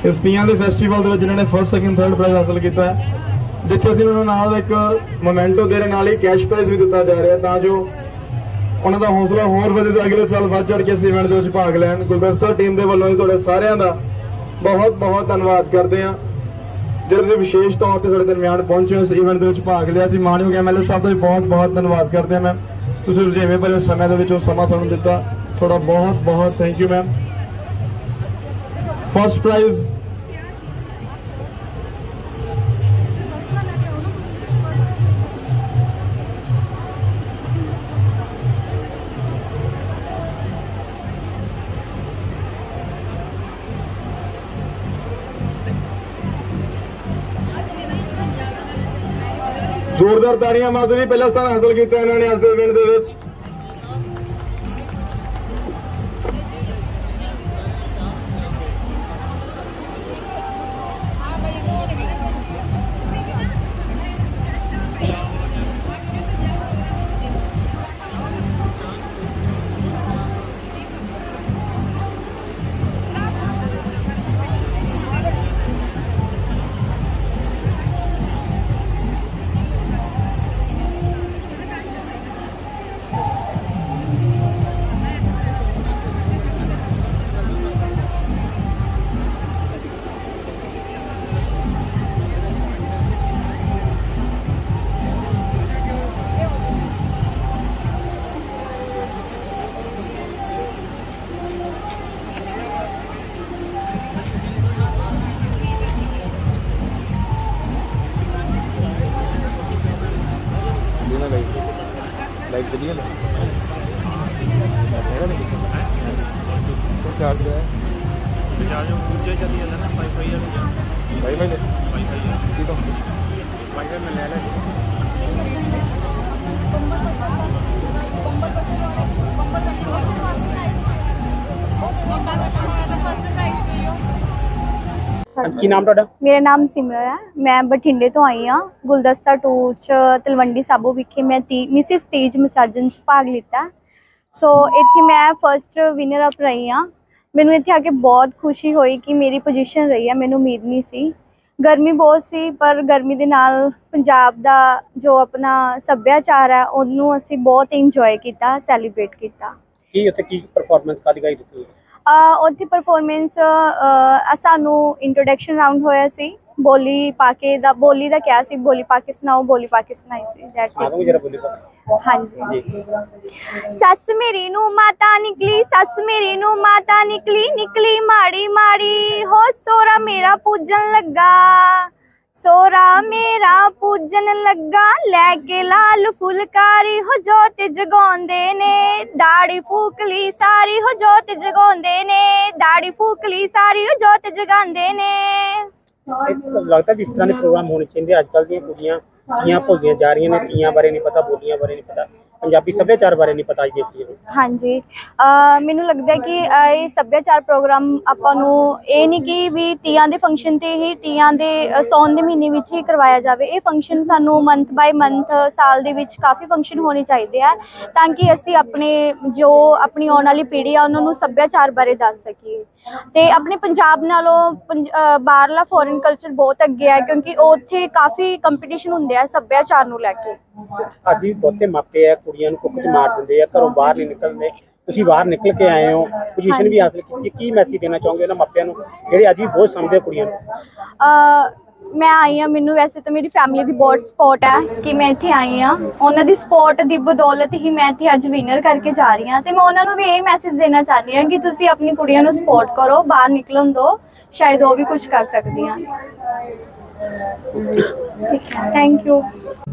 इस तीयां दे फैसटीवल दे विच जिन्हां ने फर्स्ट सैकेंड थर्ड प्राइज हासिल किया है, जिथे असीं उन्हां नाल एक मोमेंटो दे नाल ही कैश प्राइज भी दिता जा रहा है, तां जो उन्हां दा हौसला होर वधे ते अगले साल वध चढ़ के इस इवेंट दे विच भाग लैण। गुलदस्ता टीम दे वल्लों तुहाडे सारिआं दा बहुत बहुत धन्नवाद करते हैं जिहड़े विशेष तौर पर साडे दरम्यान पहुंचे इस इवेंट दे विच भाग लिया। असीं मानयोग MLA साहब दा भी बहुत बहुत धन्नवाद करते हैं मैम, तुसीं रुझेवें भरे समय दे विच ओह समां सानूं दित्ता, थोड़ा बहुत बहुत thank you ma'am. First prize जोरदार ताड़ियां माधुरी, पहला स्थान हासिल किया इन्होंने आज के इवेंट दे विच। लाइव चलिए ना चार्ज है चार्ज पूछे चली जाता ना वाईफाई वाईफाई ले ठीक है वाईफाई में ले ले। की नाम ਤੁਹਾਡਾ? मेरा नाम सिमरन है, मैं बठिंडे तो आई हाँ। गुलदस्ता 2 च तलवंडी साबो विखे मैं मिसिस तीज मसाजन च भाग लिता। सो इत्थे मैं फर्स्ट विनर अप रही हाँ। मैनू इत्थे आके बहुत खुशी हुई कि मेरी पोजीशन रही है, मैनू उम्मीद नहीं सी। गर्मी बहुत सी पर गर्मी दे नाल पंजाब दा जो अपना सभ्याचार है उन्होंने असी बहुत इंजॉय किया, सैलीब्रेट किया। की उत्थे की परफॉर्मेंस का दिखाई दित्ती? उत्थे परफॉर्मेंस सानू इंट्रोडक्शन राउंड होया सी, बोली पाके दा बोली दा क्या सी, बोली पाके सुनाओ, बोली पाके सुनाई सी, दैट्स इट। हाँ जी। सस मेरी नू माता निकली, सस मेरी नू माता निकली, निकली माड़ी माड़ी हो, सोरा मेरा पूजन लगा, सोरा मेरा पूजन लगा, लैके लाल फुलकारी हो, जोत जगाउंदे ने, दाड़ी फूकली सारी हो, जोत जगाउंदे ने, दाड़ी फूकली सारी हो, जोत जगाउंदे ने। लगता है इस तरह के प्रोग्राम होने चाहिए। आजकल दी कुड़ियां तियां भुलदियां जा रही ने, तियां बारे नहीं पता, बोलियां बारे नहीं पता, पंजाबी सभ्याचार बारे नहीं पता। हाँ जी, मैनू लगता है कि ये सभ्याचार प्रोग्राम आपां नू ये नहीं कि भी तियां दे फंक्शन ते ही तियां दे सौन दे महीने विच ही करवाया जाए। ये फंक्शन सानू मंथ बाय मंथ साल दे विच काफ़ी फंक्शन होने चाहिए है, ताकि असी अपने जो अपनी आने वाली पीढ़ी है उन्होंने सभ्याचार बारे दस सकीए। ते अपने पंजाब नालों बाहरला फॉरेन कल्चर बहुत अगे है, क्योंकि उत्थे काफ़ी कंपीटिशन होंदे है सभ्याचार नू लैके। अज भी बहुते मापे है कुड़ियां नू कुछ मार दिंदे है, घरों बाहर नहीं निकलते, तुसीं बाहर निकल के आए हो, पोजीशन भी हासिल की मैसेज देना चाहोगे उन्हां मापियां नू जिहड़े अज भी बहुत समझदे कुड़ियां नू? मैं आई हाँ, मैनू वैसे तो मेरी फैमिली की बहुत सपोर्ट है कि मैं इत्थे आई हाँ। उन्होंने सपोर्ट की बदौलत ही मैं इत्थे अज विनर करके जा रही हाँ। तो मैं उन्होंने भी यही मैसेज देना चाहती हूँ कि तुसीं अपनी कुड़ियां नू सपोर्ट करो, बाहर निकलन दो, शायद वो भी कुछ कर सकती हैं। Thank you.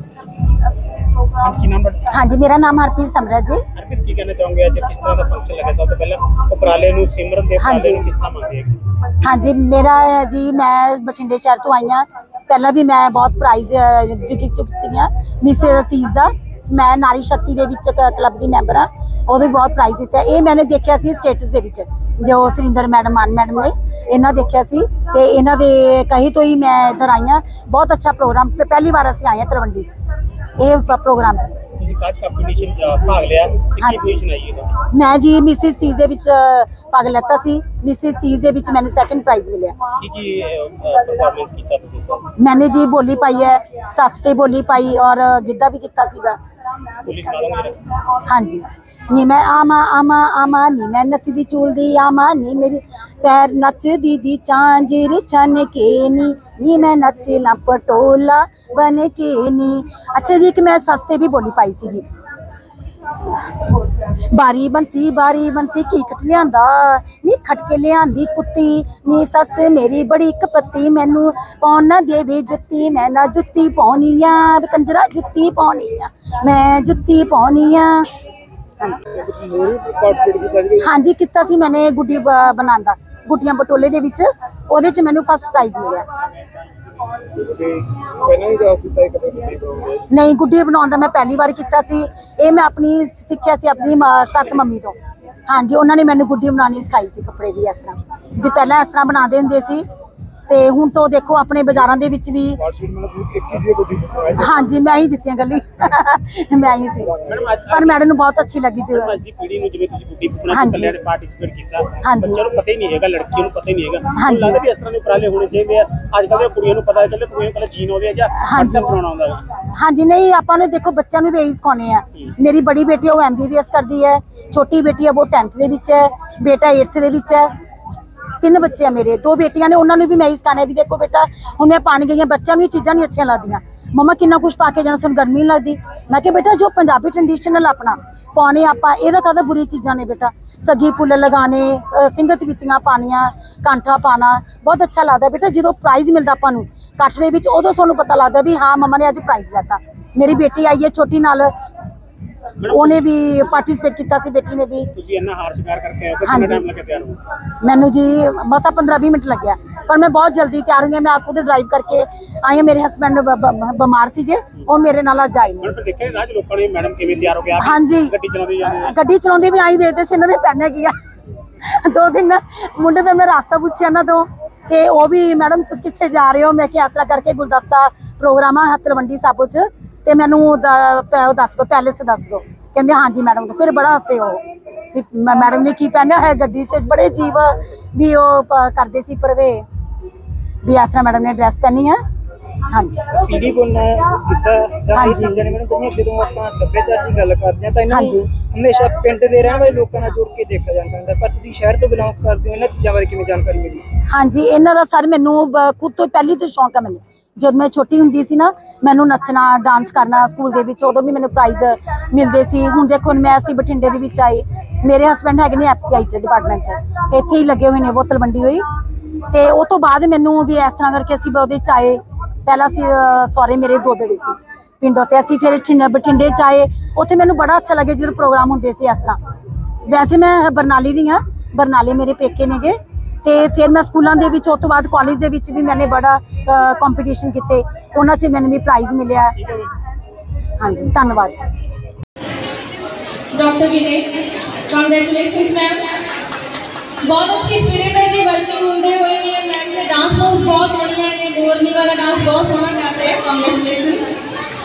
हाँ जी, मेरा नाम हरप्रीत समरा जी। हरप्रीत की कहना चाहोगे आज किस तरह का फंक्शन लगा? सब तो पहले उपराले नू सिमरन दे उपराले नू किस तरह मानते हैं? हाँ जी, मेरा जी मैं बठिंडे शहर तो आई हाँ। पहला भी मैं बहुत प्राइज जित चुकी हाँ, मिसेस तीज का। मैं नारी शक्ति दे विच क्लब की मैंबर हाँ, उदों बहुत प्राइज दिता। ये मैंने देखा सी स्टेटस दे विच जो सुरिंदर मैडम मान मैडम ने इन्हें देखा सी, ते इन्हां दे कहीं तो ही मैं इधर आई हाँ। बहुत अच्छा प्रोग्राम, पहली बार असीं आए हैं तलवंडी ये प्रोग्राम। ਤੁਸੀਂ ਕਾਜ ਕੰਪੀਟੀਸ਼ਨ ਭਾਗ ਲਿਆ ਤੇ ਕੀ ਪੋਜੀਸ਼ਨ ਆਈ ਹੈ? ਮੈਂ ਜੀ ਮਿਸਿਸ 30 ਦੇ ਵਿੱਚ ਭਾਗ ਲੈਤਾ ਸੀ। ਮਿਸਿਸ 30 ਦੇ ਵਿੱਚ ਮੈਨੂੰ ਸੈਕੰਡ ਪ੍ਰਾਈਜ਼ ਮਿਲਿਆ। ਕੀ ਪਰਫਾਰਮੈਂਸ ਕੀਤਾ ਤੁਸੀਂ? मैंने जी बोली पाई है, सस ते बोली पाई और गिद्धा भी किया सीगा। ਪੁਲਿਸ ਨਾਲ हाँ जी। नी मैं आमा आमा आमा नी मैं नचदी चूलदी आमा नी मेरे पैर नचदी दी झांझर छन के नी मैं नचला पटोला बन के नी। अच्छा जी कि मैं सस ते भी बोली पाई सीगी। बारी बंसी की खट लियांदा नी खटके लियांदी कुत्ती नी सस मेरी बड़ी कपत्ती मैनू पाउण ना देवे जुत्ती मैं ना जुत्ती पाउणी आ कंजरा जुत्ती पाउणी आ मैं जुत्ती पाउणी आ। हाँ जी किता सी मैंने गुड्डी बनांदा गुड्डियां बटोले दे विच ओदे च मैनू फर्स्ट प्राइज मिलिया। नहीं गुड्डी बनाने मैं पहली बार किया सी। ये मैं अपनी सिक्ख्या सी अपनी सस मम्मी तो। हाँ जी उन्होंने मैंने गुड्डी बनानी सिखाई सी कपड़े की। इस तरह भी पहले इस तरह बनाते होंगे सी ते हुण तो देखो अपने बाजारों के विच भी। हाँ जी मैं ही जीतियां गली मैं ही सी पर मैडम नूं बहुत अच्छी लगी जी। हाँ जी पार्टिसिपेट किया। हाँ जी चलो पता ही नहीं है लड़कियों को पता ही नहीं है। हाँ जी लगदा भी इस तरह के उपराले होने चाहिए। अजकल कुड़ियों को पता है कि कुड़ियों को जीन होवे या हाँ जी बनाना होंदा। हाँ जी नहीं आपां ने देखो बच्चों भी यही सिखाने हैं। मेरी बड़ी बेटी है वो MBBS करती है, छोटी बेटी है वो 10th दे विच है, बेटा 8th दे विच है। 3 बच्चे हैं मेरे, 2 बेटियां ने उन्होंने भी मैं ही सिखाने भी देखो बेटा हुण मैं पानी गई बच्चों को चीज़ां नहीं अच्छी लगदियां मम्मा कितना कुछ पा के जाना सुन गर्मी नहीं लगती। मैं क्या बेटा जो पंजाबी ट्रेडिशनल अपना पाने आप कहता बुरी चीज़ां ने बेटा सगी फुल लगाने सिंगत वित्तियां पानियां कांठा पाना बहुत अच्छा लगता बेटा। जो प्राइज़ मिलता आपू कट्ठ दे विच उदों सानूं पता लगता भी हाँ मम्मा ने अज प्राइज़ लैता। मेरी बेटी आई है छोटी नाल उन्हें भी पार्टिसिपेट किया सी बेटी ने भी। हाँ जी मैनू जी बस 15-20 मिनट लगे पर मैं बहुत जल्दी तैयार हुई। मैं खुद ड्राइव करके आई हूँ। मेरे हस्बैंड बीमार सीगे वो मेरे नाल अज आए। हाँ जी गड्डी चलाते भी आई देखते से इन्होंने पहने की 2 दिन मुंडे पे मैं रास्ता पूछा इन्हों तो कि वो भी मैडम तुम कितने जा रहे हो। मैं क्या आसरा करके गुलदस्ता प्रोग्राम है तलवंडी साबो च ते मैनू दस दो पैलेस दस दो कहते हाँ जी मैडम। तो फिर बड़ा हसे हो मैडम ने की पहना है गड्डी च बड़े जीव भी वो करते सी परवे भी इस तरह मैडम ने ड्रैस पहनी है। हाँ जी पीढ़ी बोलना हाँ जी जो आप सभ्याचार की गल करते हैं हाँ जी हमेशा पिंड के रहने वाले लोगों नाल जुड़ के देखा जाता है पर तुसीं शहर तो बिलोंग करते हो। इन्हां चीज़ां बारे किवें जानकारी मिली? हाँ जी इन्हां दा सर मैनू खुद तो पहली तो शौक है। मैनू जब मैं छोटी हुंदी सी ना मैनू नचना डांस करना स्कूल दे विच उदों भी मैनू प्राइज़ मिलते सी। हुण देखो मैं असीं बठिंडे दे विच आए मेरे हस्बैंड है ने FCI च डिपार्टमेंट च इत्थे ही लगे हुए ने वो तलवंडी होई ते उस तो बाद मैनू भी इस तरह करके असीं उहदे च आए। पहला सौरे मेरे दोदड़े सी पिंडों ते असीं फिर बठिंडे च आए उत्थे मैनू बड़ा अच्छा लगे जो प्रोग्राम हुंदे सी इस तरह। वैसे मैं बरनाली दी हाँ बरनाले मेरे पेके ने गे ते फिर मैं स्कूलों के उस तो बाद कॉलेज दे विच भी मैंने बड़ा कंपीटीशन किए उन्हां च मैंने भी प्राइज़ मिलिया। हाँ जी धन्यवाद। डॉक्टर विनय कांग्रेचुलेशंस मैम बहुत अच्छी स्पिरिट है जी वर्किंग होंदे हुए मैम के डांस मूव्स बहुत सोहणियां ने मोरनी वाला डांस बहुत सोहना कर रहे हैं कांग्रेचुलेशंस।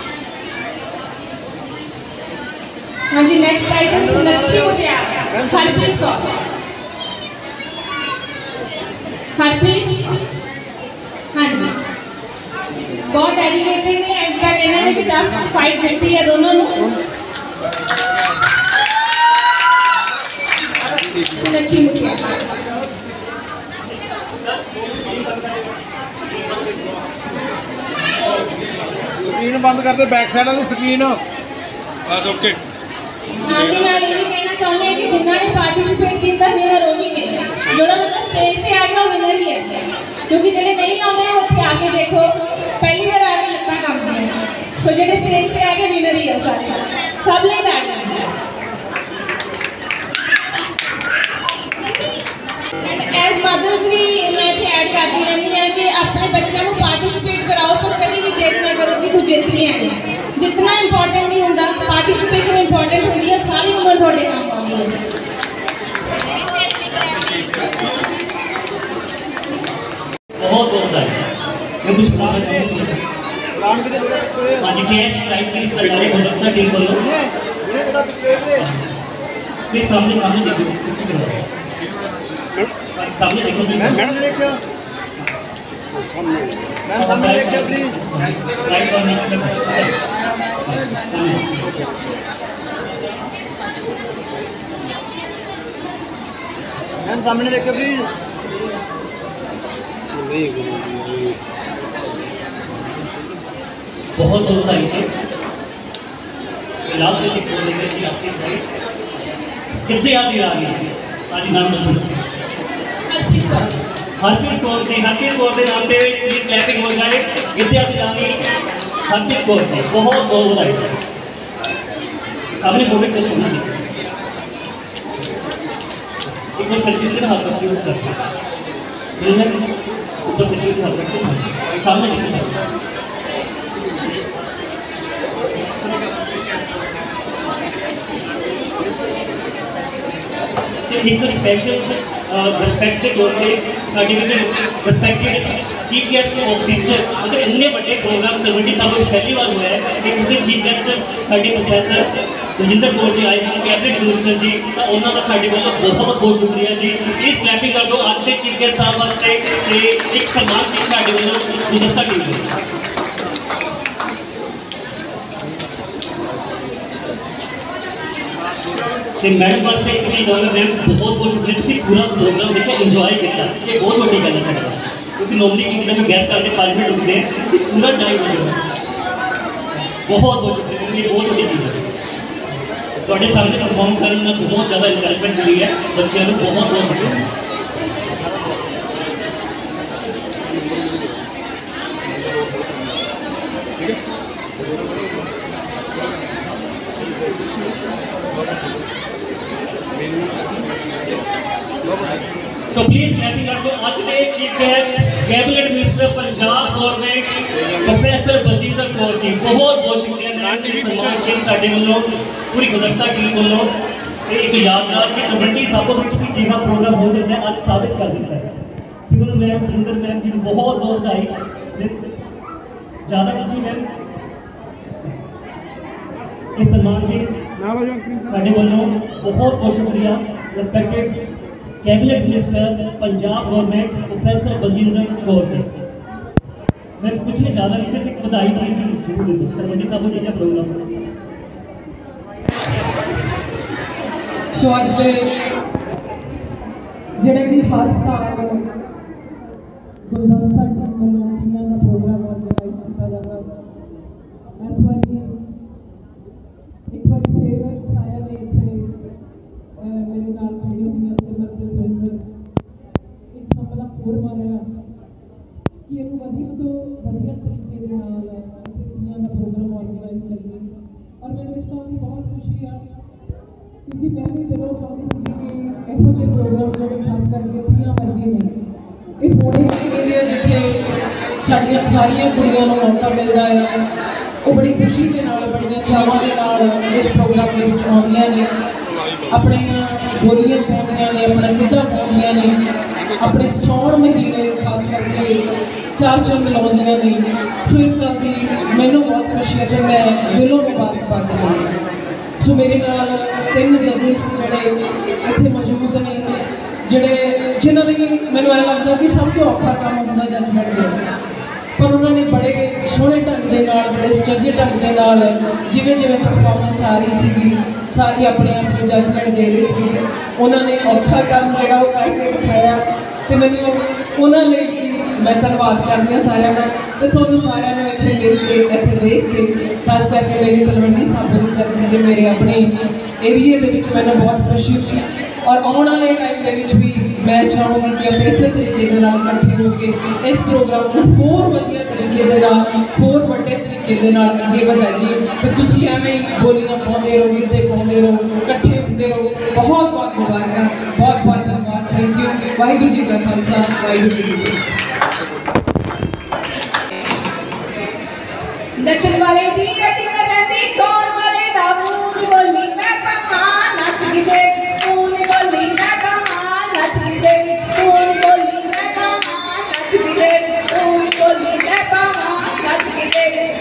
हाँ जी नेक्स्ट टाइटल सुलक्षी मुटियार हरप्रीत कौर। हरप्रीत हाँ जी बहुत डेडिकेटेड ने एंड तक इन्होंने भी टफ फाइट दी है दोनों को। सुलक्षी मुटियार स्क्रीन बंद कर दे बैक साइड वाली स्क्रीन बस ओके। नाल दी नाल ये कहना चाहुंदी है कि जिन्ना ने पार्टिसिपेट किया विनर होगी ने जोड़ा मतलब स्टेज पे आ गया विनर ही है क्योंकि जेडे नहीं आउंदे वो इत्थे आके देखो पहली बार आ के लत्तां कंबदियां सो जेडे स्टेज पे आ गए विनर ही है सारे सब ले बैठ गए। एंड एज मदर्स भी मैं इत्थे ऐड करती रहती हां कि अपने बच्चों को पार्टिसिपेट कराओ पर कभी भी जिद ना करो कि तू जित नहीं है। जितना इंपॉर्टेंट नहीं होंदा पार्टिसिपेशन इंपॉर्टेंट होती है सारी उम्र थोड़े काम आनी है। बहुत होता है मैं कुछ बताना चाहूँगी हाँ जी कैश लाइव की तैयारी गुलदस्ता टीम को लो प्लीज सामने सामने देखो कुछ करो सामने देखो प्लीज मैडम देखिए मैम सामने देखिए प्लीज राइट सामने मैम सामने देखिए प्लीज बहुत बहुत बधाई जी लास्ट में बोल देंगे जी आपकी प्राइस कितने याद आ रही है आज नाम दसो हरप्रीत कौर जी हरप्रीत कौर के नाम पे प्लीज क्लैपिंग हो जाए कितने याद आ रही हरप्रीत कौर जी बहुत बहुत बधाई सामने फोटो को सुना एक बार सर के हाथ रखते हुए करते ऊपर से हाथ रखते सामने देखो सर एक स्पेशल रिस्पैक्ट के तौर पर साढ़े रिस्पैक्टेड चीफ गेस्ट ऑफिसर मतलब इन्ने बड़े प्रोग्राम तलवंडी साहब पहली बार हुआ है कि क्योंकि चीफ गेस्ट साढ़े प्रोफैसर रजिंदर कौर जी आए हैं कैबिनेट मिनिस्टर जी तो उन्होंने का साढ़े वालों बहुत बहुत शुक्रिया जी प्लीज क्लैपिंग कर दो अज के चीफ गेस्ट साहब वास्ते एक सम्मान चीज साढ़े वालों गुलदस्ता टीम को तो मैडम वास्ते एक चीज़ होगा मैम बहुत बहुत शुक्रिया तुम पूरा प्रोग्राम देखिए इंजॉय किया ये बहुत बड़ी गल है क्योंकि नॉर्मली की जो गेस्ट आते 5 मिनट रुकते हैं पूरा टाइम हो गया बहुत बहुत शुक्रिया ये बहुत बड़ी चीज़ है थोड़े सामने परफॉर्म करने में बहुत ज़्यादा इंकरेजमेंट मिली है बच्चों को बहुत बहुत शुक्रिया So please clapping कर दो आज के chief guest cabinet minister Punjab government professor Baljinder Kaur ji बहुत बहुत शुक्रिया सम्मान चीफ साडे वालों पूरी गुलदस्ता टीम वालों एक यादगार कि तलवंडी साबो विच भी जीवा प्रोग्राम हो जाता है आज साबित कर दिता है सिमर मैम सुंदर मैम जी बहुत बहुत बधाई ज़्यादा कुछ नहीं मैम इस सम्मान जी साडे वालों बहुत बहुत शुक्रिया respected cabinet minister Punjab government professor Baljinder Kaur ji मैं कुछ नहीं ज़्यादा नहीं सिर्फ एक बधाई जरूर दे दूँ तलवंडी साबो जी का प्रोग्राम सो अज के जेडे कि हर साल गुलदस्ता टीम वालों टीमां का प्रोग्राम ऑर्गेनाइज किया जाता है इस बार एक बार फिर सारे ने इतने मेरे नाल खड़ी हुई सिमर ते सुरिंदर एक हमला होर मारिया कि एक अधिक तो वधिया तरीके के नाल टीमां का प्रोग्राम ऑर्गेनाइज करिए और मैंने इस बात की बहुत खुशी है क्योंकि मैं भी दिलों चाहती थी कि ਇਹੋ ਜਿਹੇ प्रोग्राम जो खास करके टीमां वर्गे ने ये होने चाहिए जिथे साड़ियां सारियां कुड़ियां नूं मौका मिलता है वो बड़ी खुशी के नाल बड़ियां चावां दे नाल इस प्रोग्राम के विच आउंदियां ने अपने बोलियां पाउंदियां ने अपना गिद्धा पाउंदियां ने अपने सौण महीने खास करके चार चंद लाउंदियां ने सो इस गल की मैनूं बहुत खुशी है कि मैं दिलों मुबारकबाद दिंदी सो मेरे नाल 3 जजेस जिहड़े इत्थे मौजूद ने जिहड़े जिन्हां लई मैनूं ऐ लगदा कि सब तो औखा काम हुंदा जजमेंट देना पर उन्होंने बड़े सोहने ढंग के नाल बड़े सुचज्जे ढंग के नाल जिवें जिवें परफॉर्मेंस आ रही सी सारी अपने अपनी जजमेंट दे रही सी उन्होंने औखा काम जिहड़ा वो करके दिखाया तो मैनूं उन्हां लई मैं धन्नवाद करदी हां सारिआं दा ते तुहानूं सारिआं नूं इत्थे मिल के इत्थे देख के खास करके मेरी तलवंडी साबो दी धरती ते मेरे अपने एरिए दे विच मैनूं बहुत खुशी होई और आने वाले टाइम के विच भी मैं चाहूँगी कि आप इस तरीके के नाल इकट्ठे होकर इस प्रोग्राम को होर वधिया तरीके के नाल होर वड्डे तरीके के नाल अगे बढ़ाइए तो तुसीं एवें बोलियां पाउंदे रहो गिद्धे पाउंदे रहो इकट्ठे होंदे रहो बहुत बहुत मुबारक बहुत बहुत धन्यवाद थैंक यू वाहिगुरू जी का खालसा वाहिगुरू जी की दक्षिण वाले दी रटी में रहती कौन वाले दाऊद बोली मैं कहा नच गिदे स्कूल बोली मैं कहा नच गिदे स्कूल बोली मैं कहा नच गिदे स्कूल बोली मैं कहा नच गिदे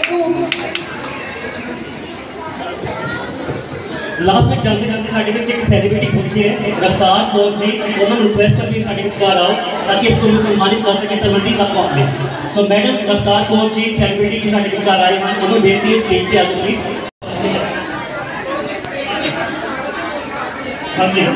लास्ट में चलते चलते साढ़े विच एक सैलीब्रिटी पहुंचे है रफ्तार कौर जी, उन्होंने रिक्वेस्ट करके साढ़े विच बाहर आओ ताकि इसको सम्मानित कर सके तलवंडी साहब को आपने। सो मैडम रफ्तार कौर जी सैलीब्रिटी की साढ़े विच बाहर आए हैं, उन्होंने बेनती है स्टेज पे आ जाओ प्लीज। हाँ जी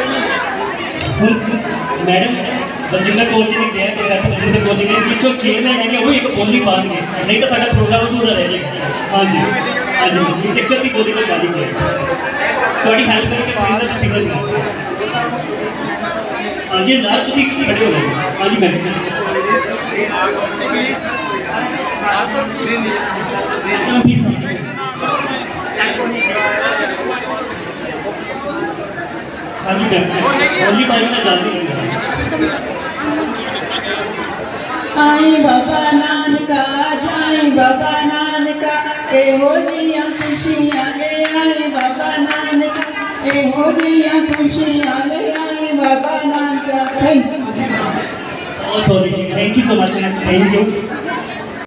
मैडम बलजिंदर कौर जी ने कहा कि बलजिंदर कौर जी ने पिछों चेयरमैन है वो एक बोली पाएंगे, नहीं तो साਡਾ प्रोग्राम अधूरा रह जाएगा। हाँ जी हाँ जी टिक्कर की बोली को पानी है थोड़ी हेल्प करके सिग्नल हाँ जी नाल तुम खड़े हो गए। हाँ जी मैडम हाँ जी मैम बोली पाई ना जल्दी आई बाबा नानका जाई बाबा नानका एहो जिया खुशियां ले आई बाबा नानका एहो जिया खुशियां ले आई बाबा नानका। Thank you so much ma'am, thank you.